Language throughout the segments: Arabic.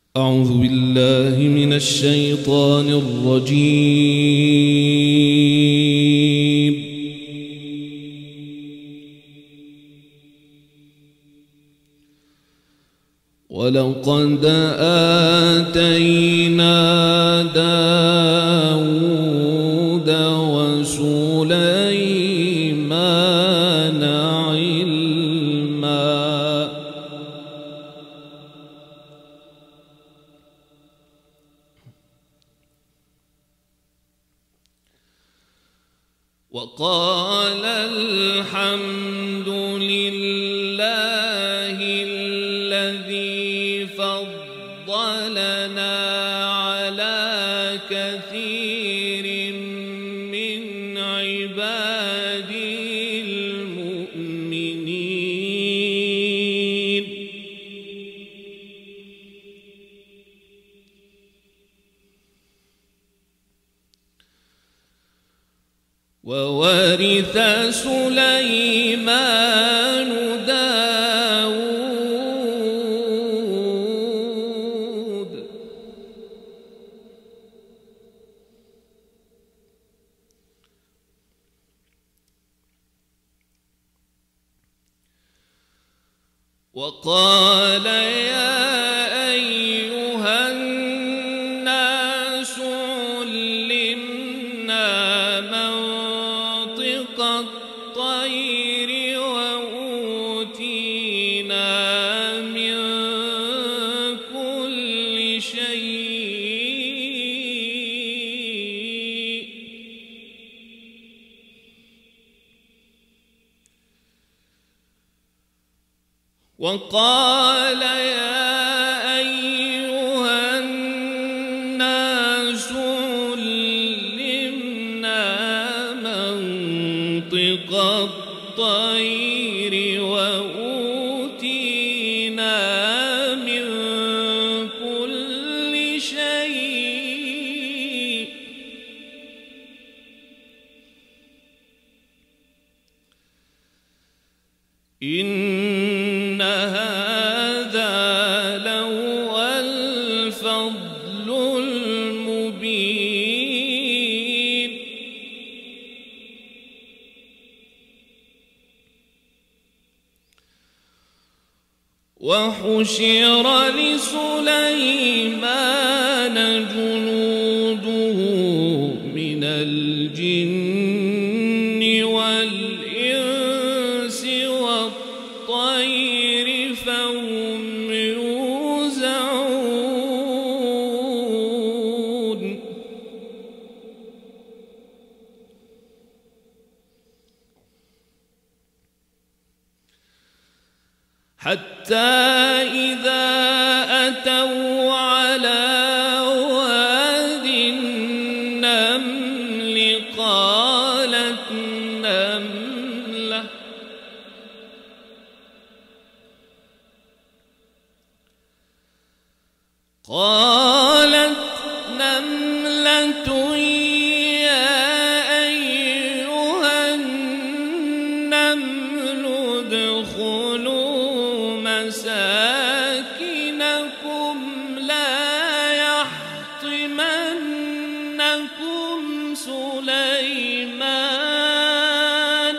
أعوذ بالله من الشيطان الرجيم. ولقد آتينا داود وسليمان علما وقال الحمد لله الذي فضلنا على كثير من عباده المؤمنين وورث سليمان داود وقال يا أيها الناس علمنا منطق الطير وأوتينا من كل شيء وقال يا أيها الناس علمنا منطق الطير وأوتينا من كل شيء إن هذا لهو الفضل المبين وحشر لسليمان جنوده من الجن والإنس والطير فهم يوزعون حتى إذا أتوا على واد النمل قالت نملة يا أيها النمل ادخلوا مساكنكم لا يحطمنكم سليمان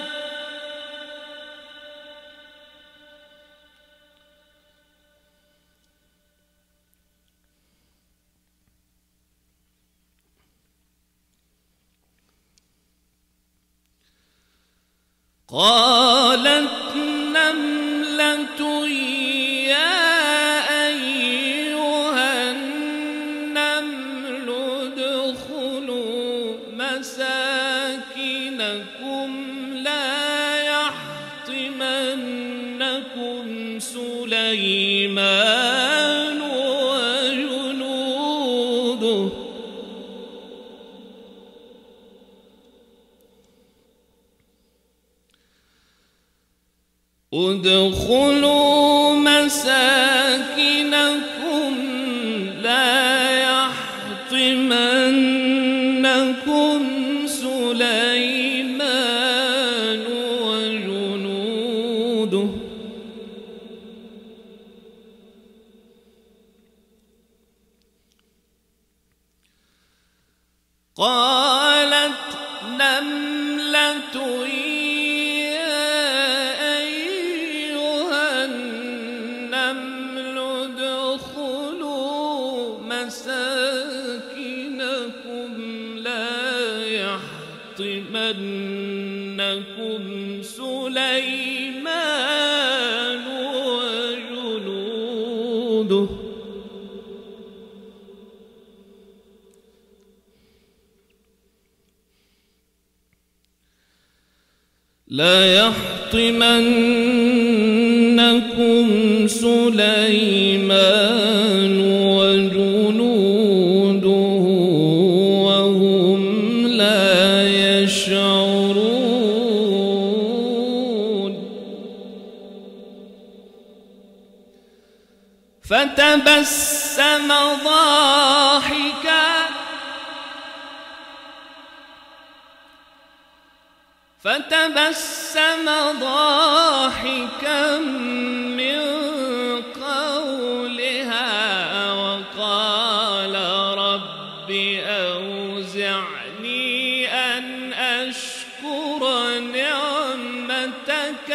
قالت نملة يا أيها النمل ادخلوا مساكنكم لا يحطمنكم سليمان وجنوده ادخلوا مساكنكم لا يحطمنكم سليمان وجنوده قالت نملة يا أيها النمل ادخلوا مساكنكم لا يحطمنكم سليمان وجنوده لا يحطمنكم سليمان وجنوده وهم لا يشعرون فتبسم ضاحكا من قولها وقال رب أوزعني أن أشكر نعمتك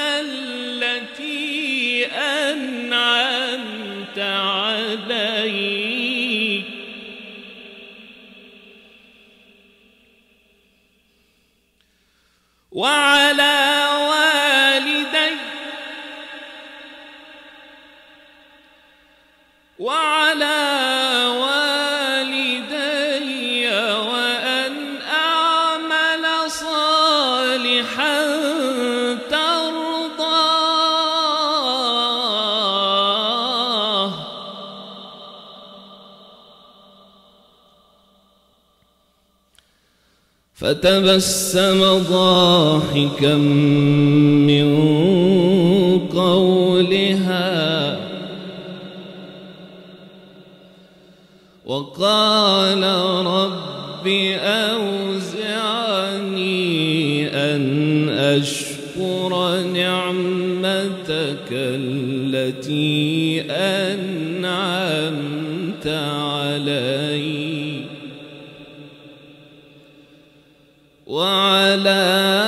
التي أنعمت علي وعلى والدي وأن أعمل صالحا ترضاه فتبسم ضاحكا من قولها وقال رب أوزعني أن أشكر نعمتك التي أنعمت علي وعلى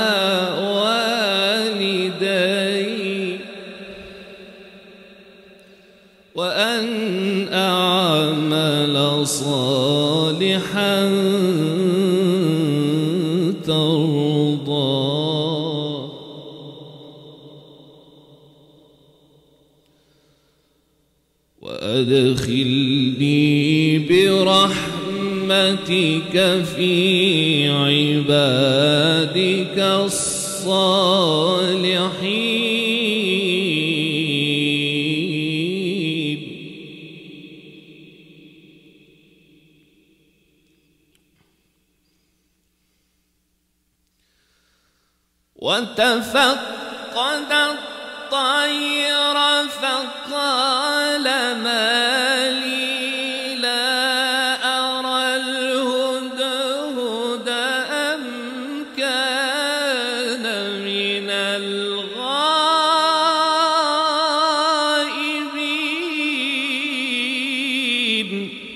والدي وأن أعمل صالحا ترضاه وأدخلني برحمتك في عبادك الصالحين وتفقد الطير فقال ما لي لا أرى الهدهد أم كان من الغائبين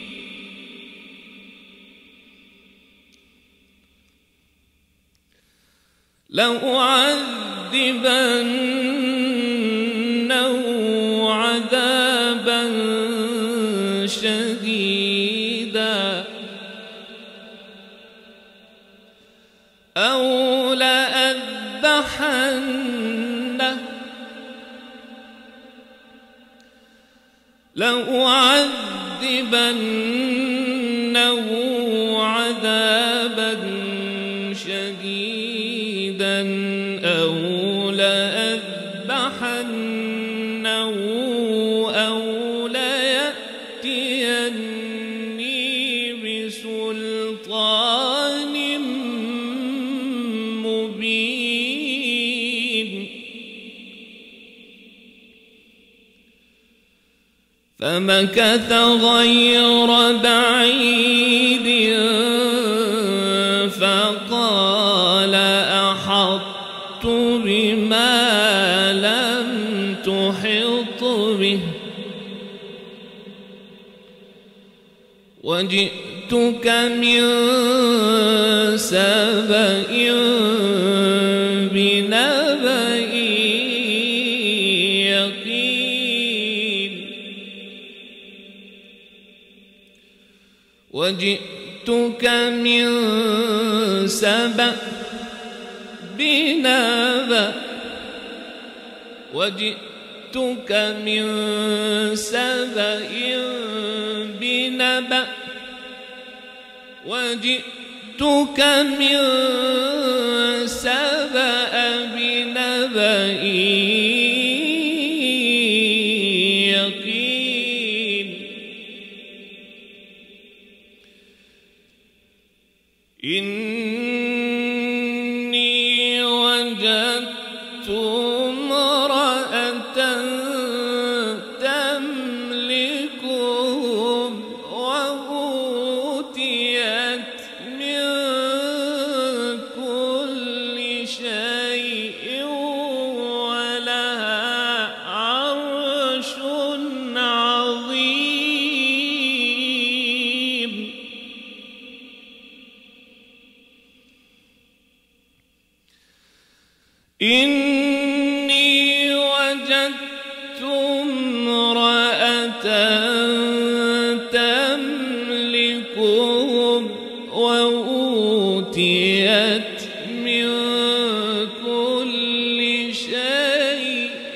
لأعذبنه عذابا شديدا أو لأذبحنه عذابا شديدا أو لأذبحنه أو ليأتيني بسلطان مبين فمكث غير بعيد فقال أحطت بما لم تحط به وجئتك وجئتك من سبأ بنبأ يقين وجئتك من سبأ بنبأ وجئتك من سبأ بنبأ وجئتك من سبأ بنبأ يقين إني وجدت امرأة تملكهم وأوتيت من كل شيء ولها عرش عظيم إني وجدت امرأة تملكهم وأوتيت من كل شيء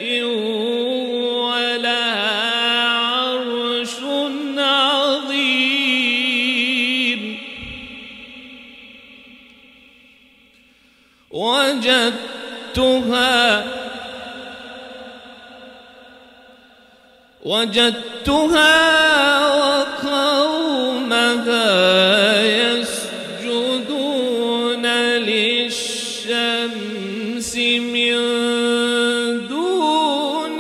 ولها عرش عظيم وجدتها وقومها يسجدون للشمس من دون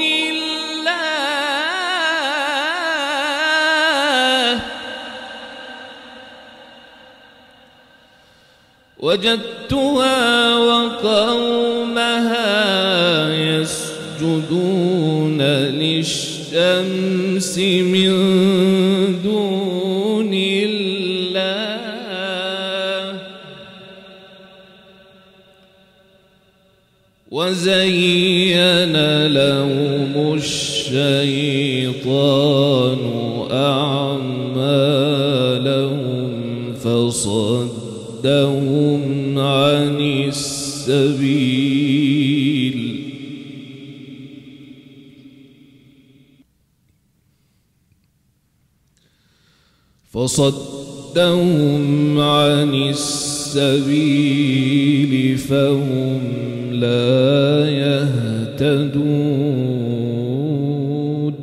الله وجدتها وقومها يسجدون للشمس من دون الله وزين لهم الشيطان أعمالهم فصدهم عن السبيل فهم لا يهتدون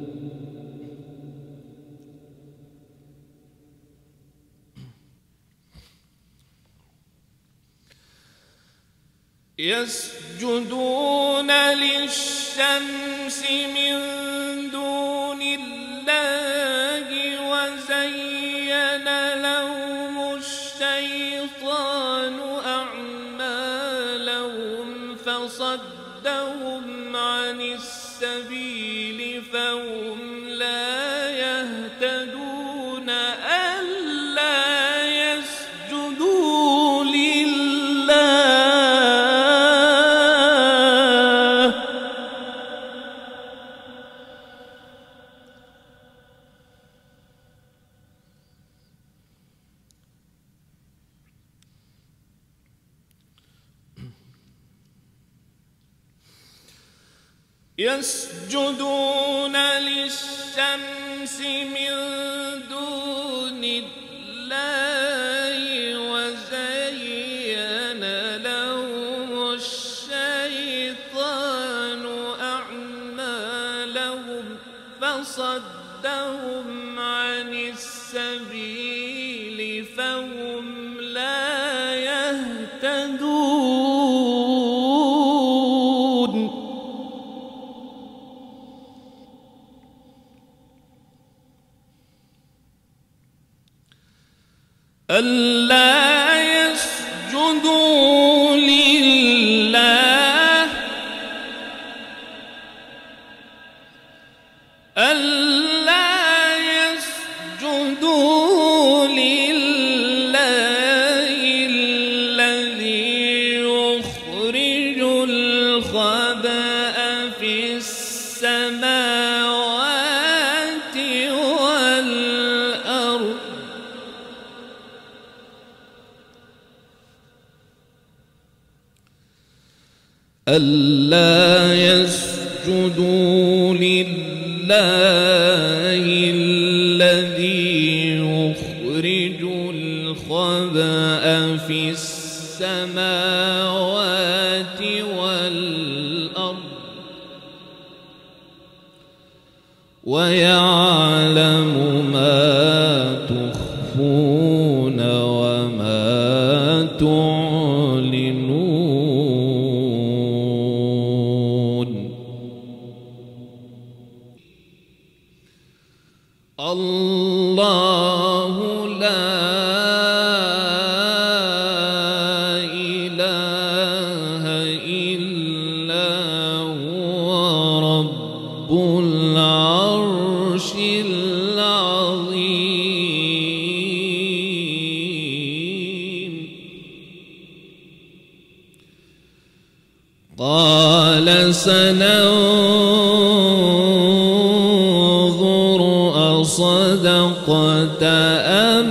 يسجدون للشمس من دون الله وزين لهم الشيطان أعمالهم فصدهم عن السبيل فهم لا يهتدون ألا يسجدوا لله يسجدون للشمس من دون الله وزين لهم الشيطان أعمالهم فصدهم عن السبيل فهم لا يهتدون ألا يسجدوا لله ألا يسجدوا لله السماوات والأرض ألا يسجدوا لله الذي يخرج الخبأ في السماوات والأرض ويعلم ما تخفون وما تعلنون. الله لا إله إلا هو رب العرش العظيم. قال سننظر أصدقت أم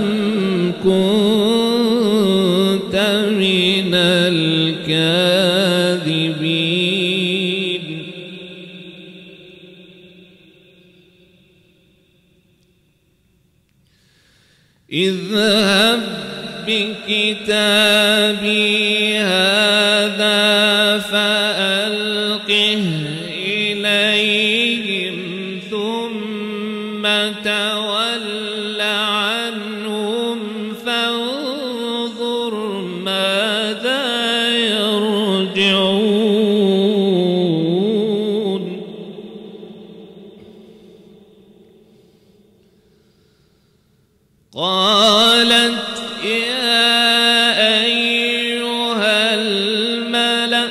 كنت من الكاذبين. اذهب بكتابي هذا فألقه إليهم ثم تول عنهم فانظر ماذا يرجعون. قالت يا أيها الملأ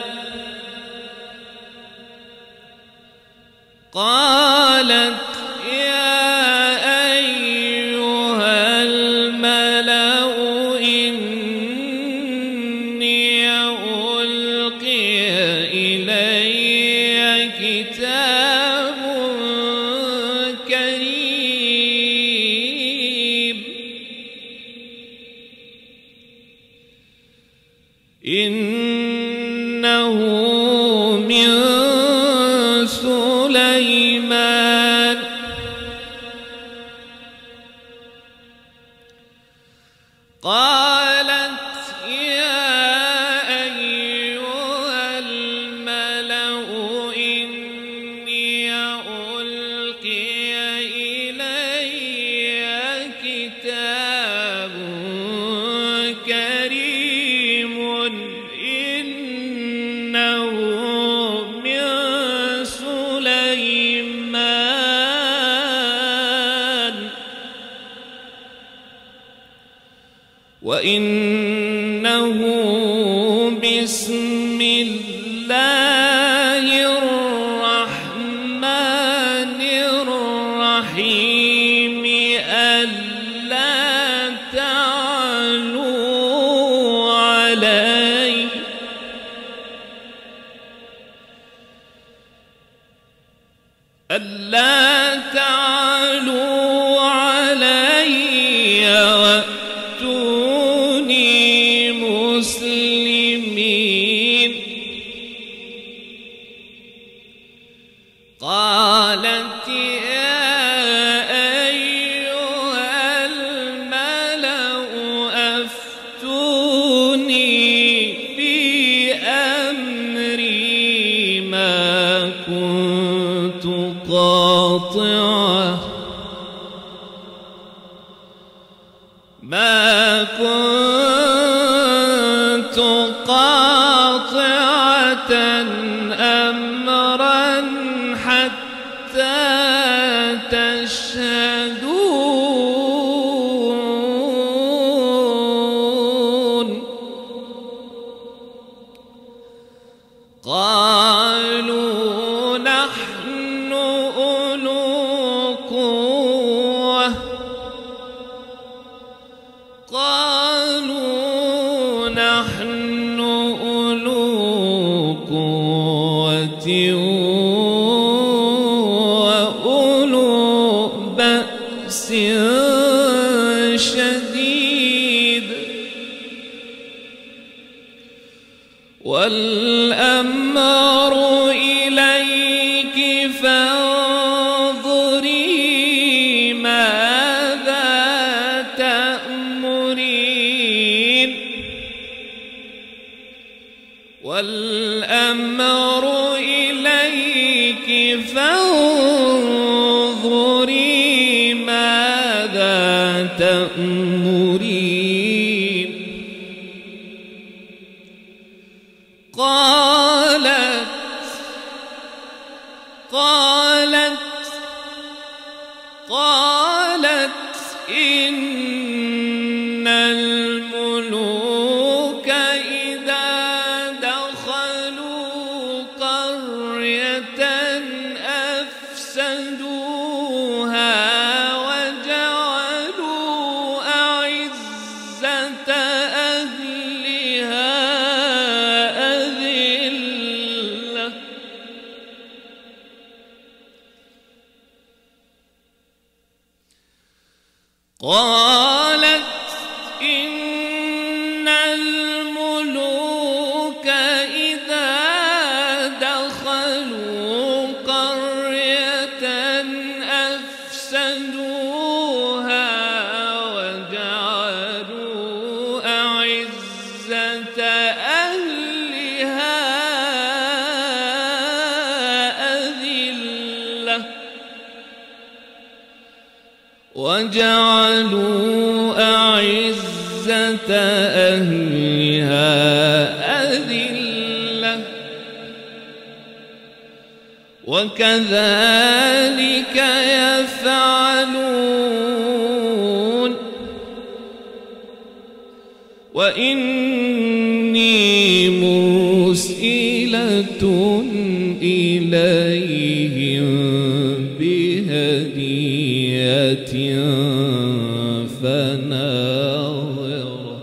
إني ألقي إلي كتاب كريم إنه من سليمان قالت يا أيها الملأ إني ألقي إلي كتاب كريم إنه من سليمان وإنه بسم الله الرحمن الرحيم ألا تعلوا علي وأتوني مسلمين قالت يا أيها الملأ أفتوني في أمري ما كنت قاطعة أمرا حتى تشهدون قالوا نحن أولو قوة بأس شديد والأمر إليك فانظري ماذا تأمرين والأمر إليك فانظري ماذا تأمرين قالت إن الملوك إذا دخلوا قرية أفسدوها وجعلوا أعزة أهلها أذلة قالت إن الملوك إذا دخلوا قرية أفسدوها وجعلوا أعزة أهلها أذلة وجعلوا أعزة أهلها أذلة وكذلك يفعلون وإني مرسلة إليهم بهدية فناظرة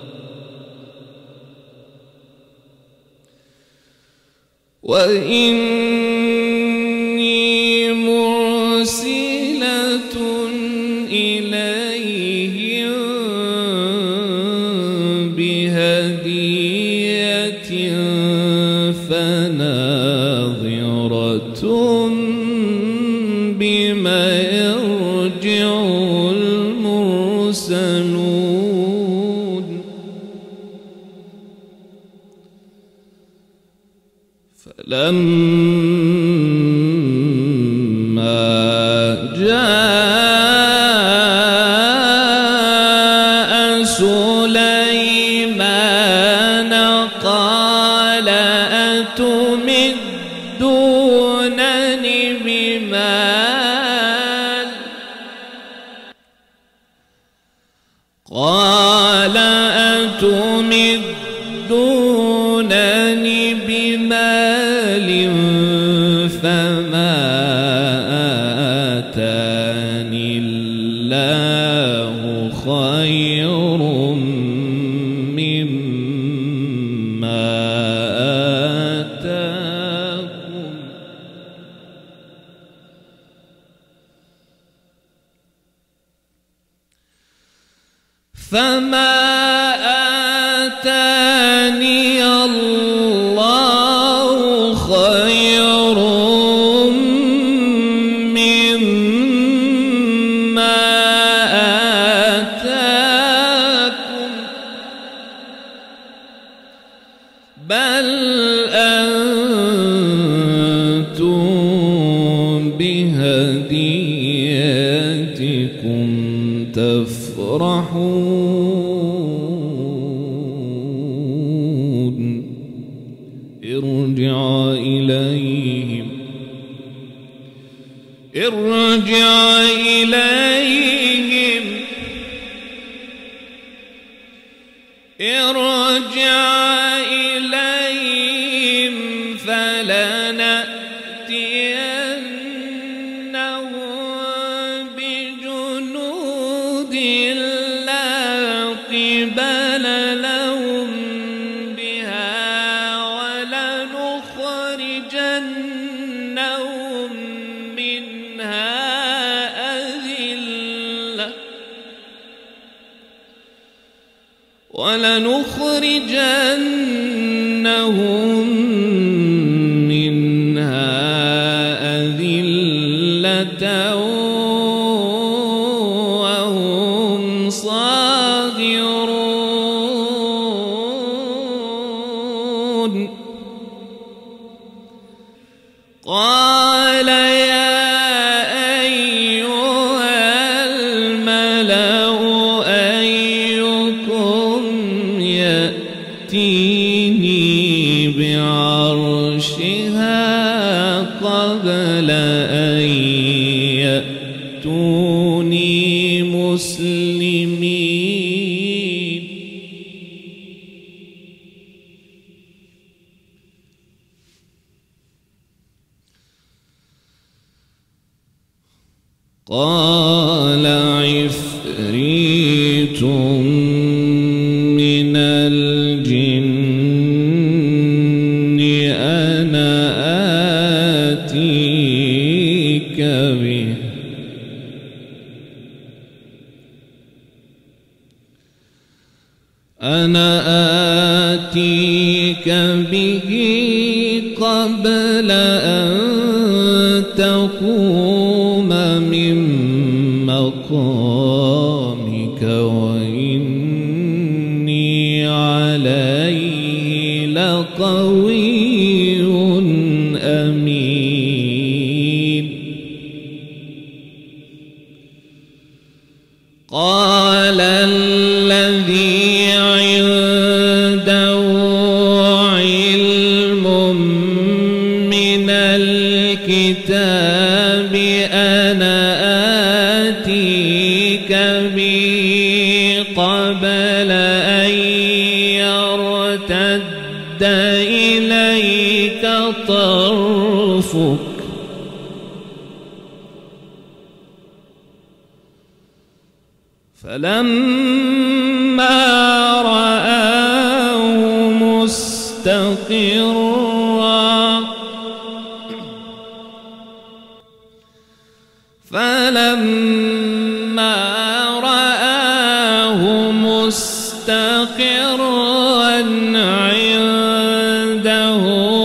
وإني مرسلة إليهم بهدية فناظرة بما يرجع المرسلون فلما جاء سليمان قال أتمدونني بمال قال أتمدونني بمال فما آتاني الله خير مما آتاكم فما آتاني الله خير مما آتاكم بل أنتم بهديتكم تفرحون ارجع إليهم فلنأتينهم بجنود لا قبل لهم بها ولنخرجنهم منها أذلة ولنخرجنهم منها أذلة وهم صاغرون. قال يا أيها الملأ أيكم يأتيني بعرشها قبل أن يأتوني مسلمين. قال عفريت من الجن أنا آتيك به قبل أن تقوم من مقامك وإني عليه لقوي أمين. قال الذي عنده علم من الكتاب أنا آتيك به قبل أن يرتد إليك طرفك فلما رآه مستقرا عنده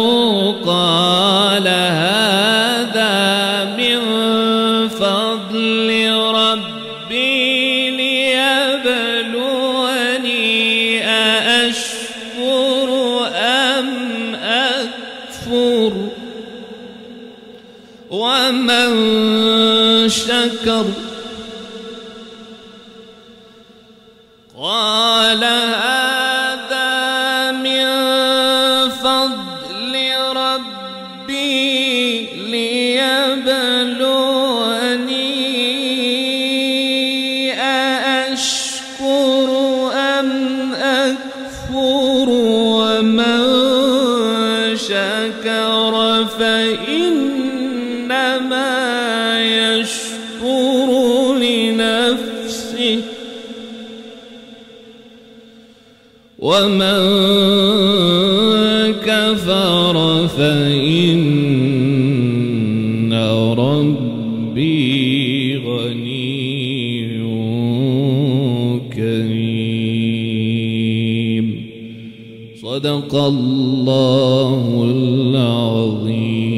قال هذا من فضل ربي ليبلوني أأشكر أم أكفر ومن شكر قال هذا من فضل ربي ليبلوني أأشكر أم أكفر ومن شكر فإنما يشكر لنفسه ومن كفر فإن ربي غني كريم. صدق الله العظيم.